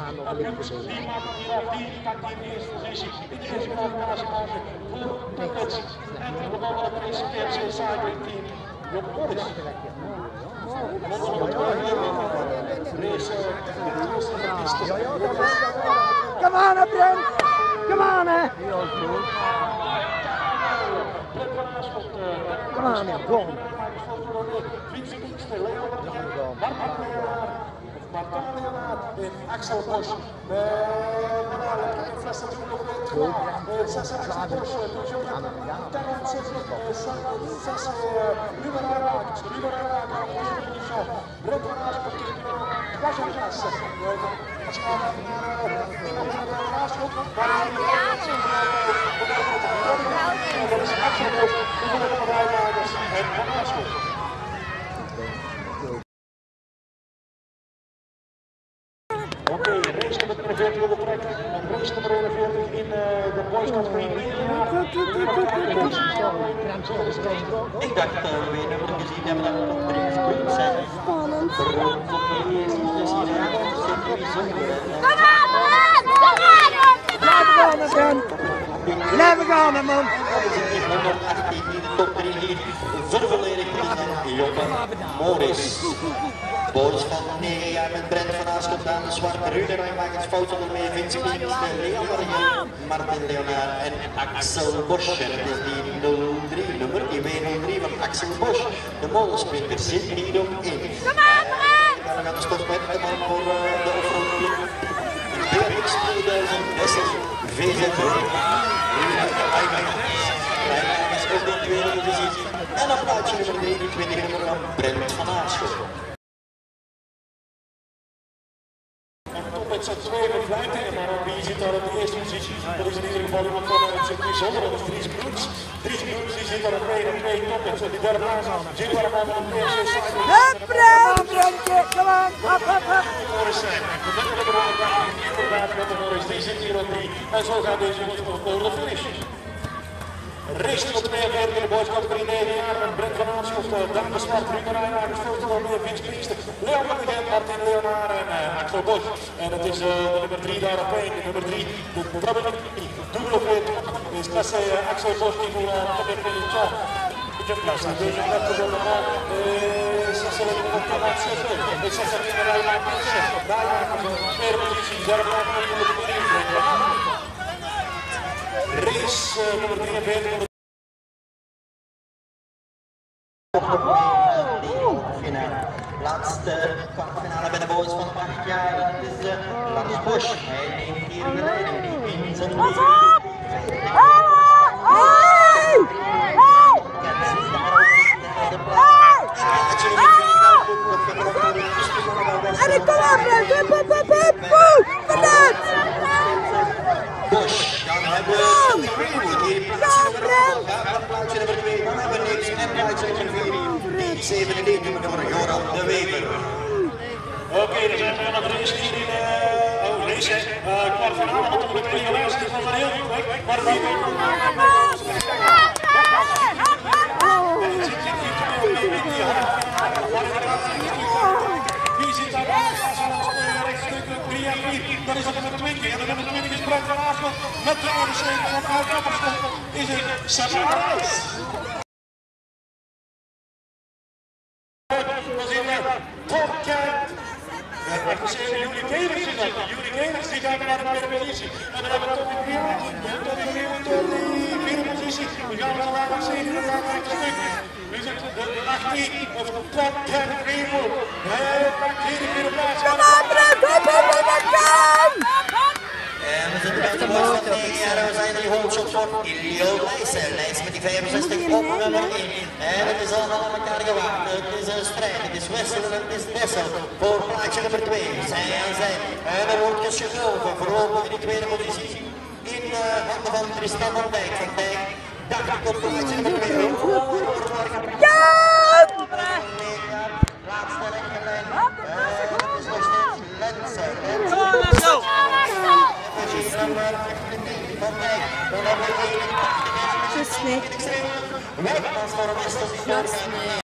aan nog linker zin. Die pakt die in de eerste positie. In de eerste kwalificatiefase voor de wedstrijd. En de bal op het RC Cycling Team. Job Morris. Come on, Brent! Come on, hè! Come on, yeah, go on. Axel Bosch. Oké, race nummer 41 op de trek en race nummer 41 in de boys categorie. Ik dacht dat we weer nummer gezien hebben dat we nog 3 sprints zijn. Spannend. Blijven gaan, man! 118 in de top 3 hier. Vervolledig Joppe Morris. Boys van 9 jaar met Brent van Aaschot aan de zwarte Rudenrijn maakt het foto ermee. Vincent Diensten, Leon Martin Leonard en Axel Bosch. En het is die 03, nummer 03 van Axel Bosch. De molensprinter zit hier op in. Kom aan, We gaan de stop met de man voor de offroad. BMX 2000 Wessel VZW. Rijnwagens op de tweede positie. En op plaatje nummer 23 nummer van Brent van Aaschot. Met zijn tweede blijft maar wie zit daar op de eerste positie? Dat is in ieder geval iemand van het circuit zonder, dat is Dries Broeks. Dries Broeks die zit daar op twee toppers. Die derde plaats zit daar allemaal op de eerste cycling. Hup, Brentje! Kom aan! Hop, hop, hop! Morris zijn. De met de Morris, die zit hier op 3. En zo gaat deze jongens nog over de finish. Race op de 42 in de boys categorie 9 jaar met Brent van Aaschot, Daan de Zwart, Ruben Rijnwagens, veel meer Vince Priester, Leon Martin Leonard en Axel Bosch. En het is de nummer 3 daar op 1, de nummer 3, de dubbele veer is klasse Axel Bosch die voor de position. Ik heb klasse, dus ik heb de normaal, ze zullen nog op de zitten. Ik zeg dat in de Rijnwagens, daar maken ze de tweede positie, daar maken we in de positie. Race nummer 43. Laatste kwartfinale bij de boys van 8 jaar. Het is Lars Bosch. Hij neemt hier de leiding. In zijn En ik kom aan, Brent! Hup, hup, hup, hup! Bosch, dan hebben we Greenwood hier plaatje nummer 2, dan hebben we niks en plaatje nummer 4 die 97 nummer Joram de Wever. Oké, dan zijn we aan het race hier in race, kwartfinale natuurlijk, de laatste die van heel goed, maar wie zit daar aan rechtstuk 3 en 4, dan is het nummer 20 en de nummer 20 is Brent van Aaschot met de nummer 7 van Oud-Kapperstok is het Sabine Reis. We zien top 10. Jullie Kelers zit dat. Jullie Kelers die gaan naar de tweede positie. En dan hebben we Tommy Greenwood. Tommy Greenwood op die vierde positie. We gaan naar de zevende stuk. Nu zit de 18 of de top 10 Greenwood. Hij pakt hier de vierde plaats. Kom aan, Brent! Hop, hop, hop, hop, kom! En we zitten bij de boys van 9 jaar. We zijn die hoofdshot voor Ilio Leijsen. Leijsen met die 65 op nummer 1. En het is allemaal aan elkaar gewaagd. Het is een strijd. Het is Wessel en het is Dessel voor plaatje nummer 2. Zij aan zij. En er wordt geschoven. Voorlopig in de tweede positie. In handen van Tristan van Dijk. Van Dijk dacht ik op plaatje nummer 2. Ja! Laatste rechterlijn. Het is nog steeds Lensen. Just me. Weg als voor Wessel.